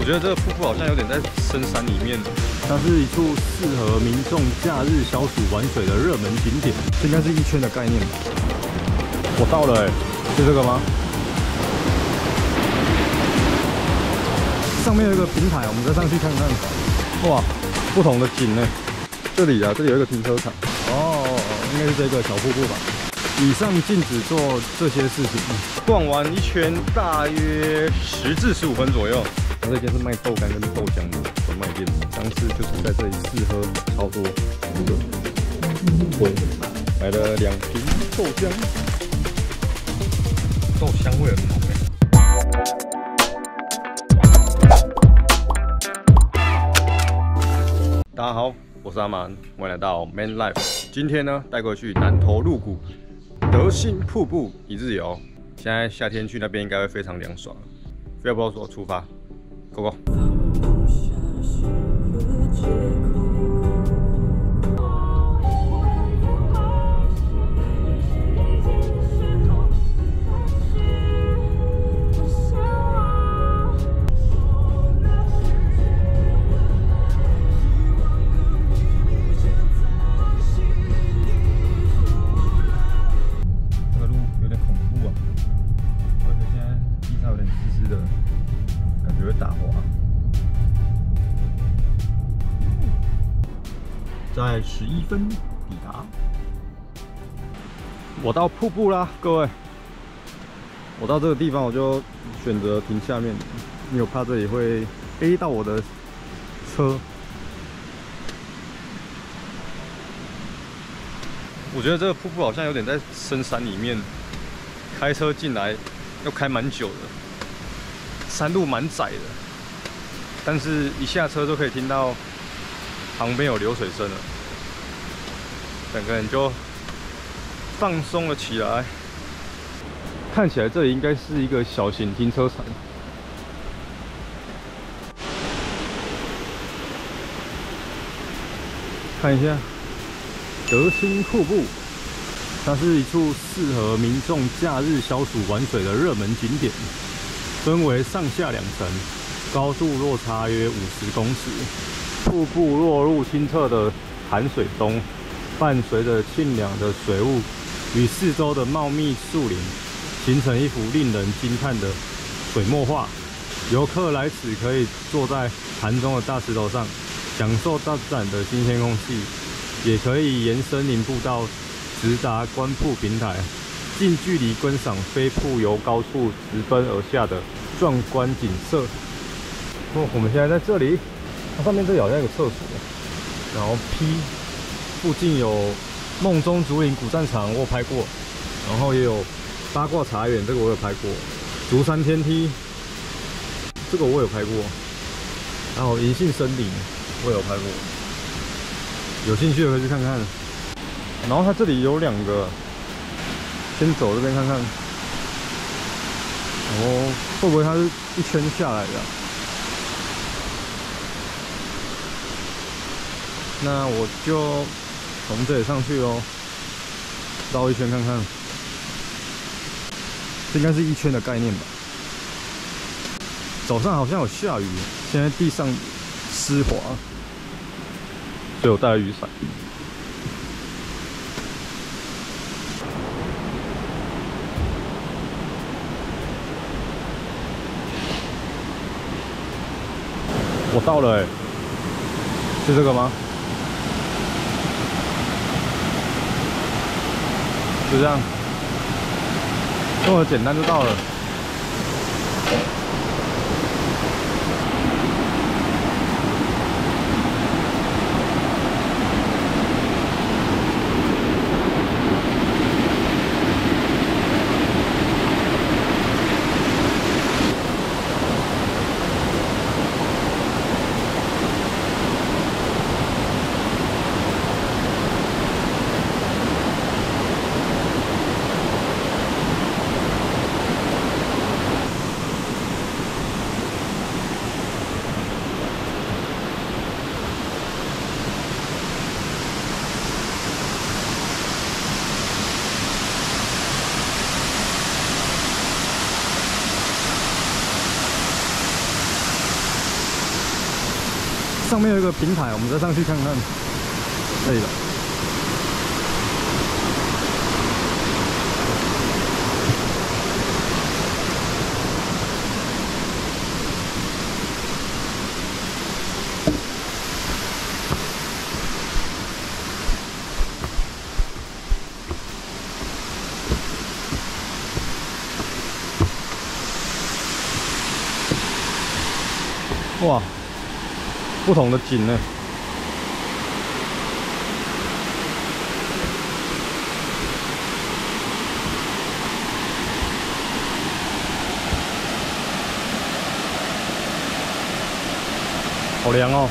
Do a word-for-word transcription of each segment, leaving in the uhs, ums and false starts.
觉得这个瀑布好像有点在深山里面。 它是一处适合民众假日消暑玩水的热门景点，这应该是一圈的概念吧。我到了哎、欸，是这个吗？上面有一个平台，我们再上去看看。哇，不同的景呢、欸。这里啊，这里有一个停车场。哦，应该是这个小瀑布吧。以上禁止做这些事情。 逛完一圈大约十至十五分左右。 这间是卖豆干跟豆浆的专卖店，上次就是在这里试喝超多，我买了两瓶豆浆， 豆香味很浓哎。大家好，我是阿蛮，欢迎来到 Man Life。今天呢，带过去南投鹿谷德兴瀑布一日游。现在夏天去那边应该会非常凉爽。废话不多说，出发 ，Go Go！ 在十一分抵达，我到瀑布啦，各位。我到这个地方，我就选择停下面，因为我怕这里会 A 到我的车。 我觉得这个瀑布好像有点在深山里面，开车进来要开蛮久的，山路蛮窄的，但是一下车就可以听到旁边有流水声了，整个人就放松了起来。 看起来这里应该是一个小型停车场。看一下德兴瀑布，它是一处适合民众假日消暑玩水的热门景点，分为上下两层，高度落差约五十公尺。瀑布落入清澈的潭水中，伴随着清凉的水雾与四周的茂密树林，形成一幅令人惊叹的水墨画。游客来此可以坐在潭中的大石头上，享受大自然的新鲜空气，也可以沿森林步道直达观瀑平台，近距离观赏飞瀑由高处直奔而下的壮观景色。哦，我们现在在这里。它上面这里好像有个厕所，然后 P 附近有梦中竹林古战场，我有拍过，然后也有八卦茶园，这个我有拍过，竹山天梯，这个我有拍过，然后银杏森林我有拍过，有兴趣的可以去看看。然后它这里有两个，先走这边看看，哦，会不会它是一圈下来的啊？那我就从这里上去咯，绕一圈看看。这应该是一圈的概念吧。早上好像有下雨，现在地上湿滑，所以我带了雨伞。我到了哎、欸，是这个吗？就这样，这么简单就到了。 上面有一个平台，我们再上去看看。这里的。哇，不同的景呢。好凉哦。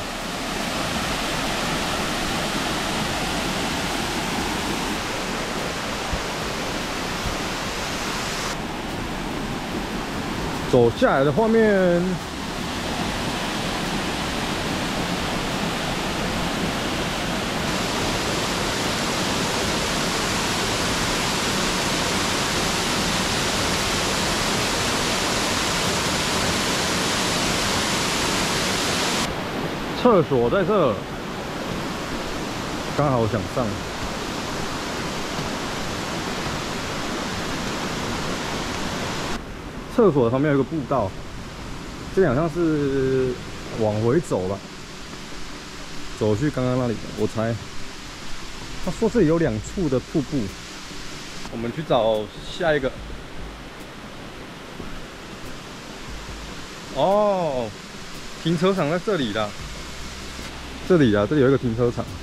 走下来的画面。 厕所在这，刚好想上。厕所旁边有个步道，这好像是往回走吧，走去刚刚那里。我猜，他说这里有两处的瀑布，我们去找下一个。哦，停车场在这里啦。 这里啊，这里有一个停车场，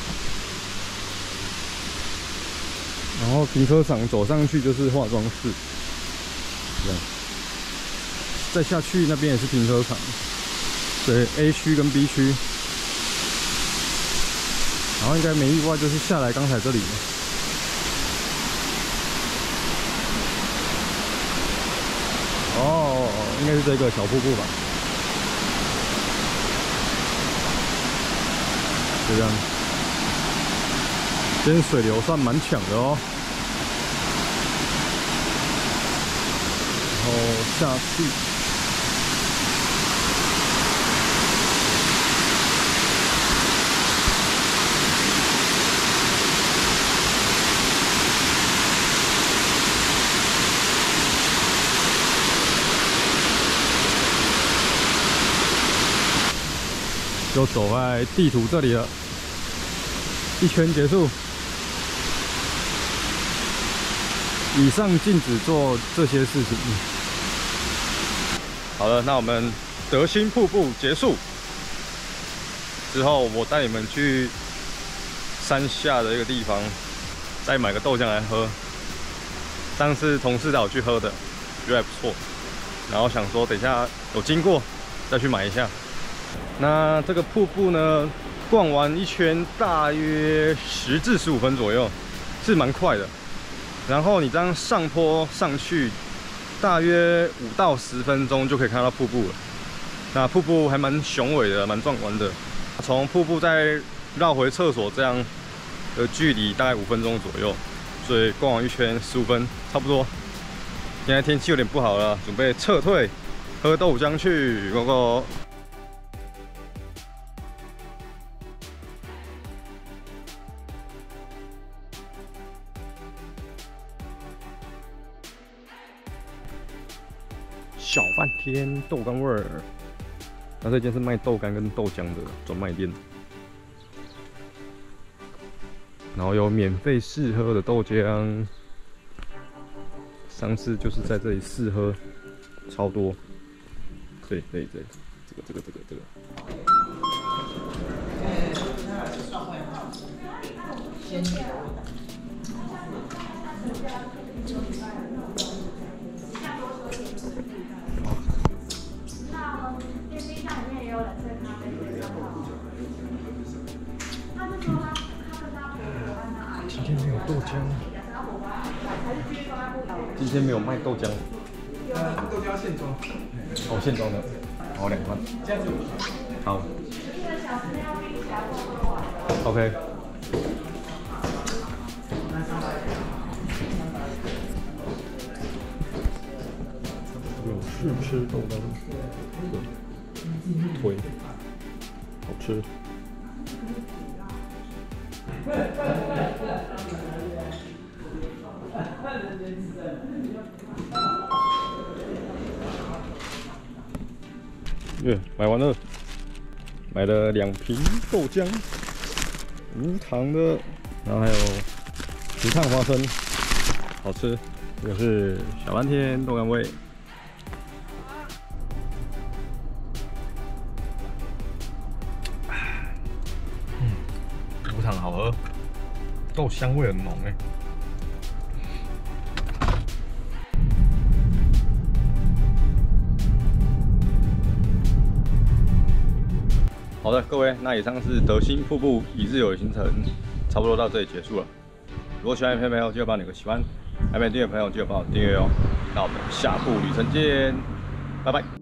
然后停车场走上去就是化妆室，这样，再下去那边也是停车场，对 ，A 区跟 B 区，然后应该没意外就是下来刚才这里，哦，应该是这个小瀑布吧。 就这样，今天水流算蛮强的哦。然后下去，就走在地图这里了。 一圈结束，以上禁止做这些事情。好了，那我们德兴瀑布结束之后，我带你们去山下的一个地方，再买个豆浆来喝。上次同事带我去喝的，觉得还不错。然后想说，等一下有经过再去买一下。那这个瀑布呢？ 逛完一圈大约十至十五分左右，是蛮快的。然后你这样上坡上去，大约五到十分钟就可以看到瀑布了。那瀑布还蛮雄伟的，蛮壮观的。从瀑布再绕回厕所，这样的距离大概五分钟左右，所以逛完一圈十五分差不多。现在天气有点不好了，准备撤退，喝豆浆去，Go Go！ 小半天豆干味儿，那这间是卖豆干跟豆浆的专卖店，然后有免费试喝的豆浆，上次就是在这里试喝，超多，对对对，这个这个这个这个。鲜甜的味道。 今天没有豆浆，今天没有卖豆浆。 豆浆现装， 哦，现装的，好两罐。好。OK。有试吃豆干，腿，好吃。耶，买完了，买了两瓶豆浆，无糖的，然后还有皮烫花生，好吃。这个是小蓝天豆干味。嗯，无糖好喝，豆香味很浓哎。好的，各位，那以上是德兴瀑布一日游的行程，差不多到这里结束了。如果喜欢影片的朋友，记得帮我点个喜欢；还没订阅的朋友，记得帮我订阅哦。那我们下部旅程见，拜拜。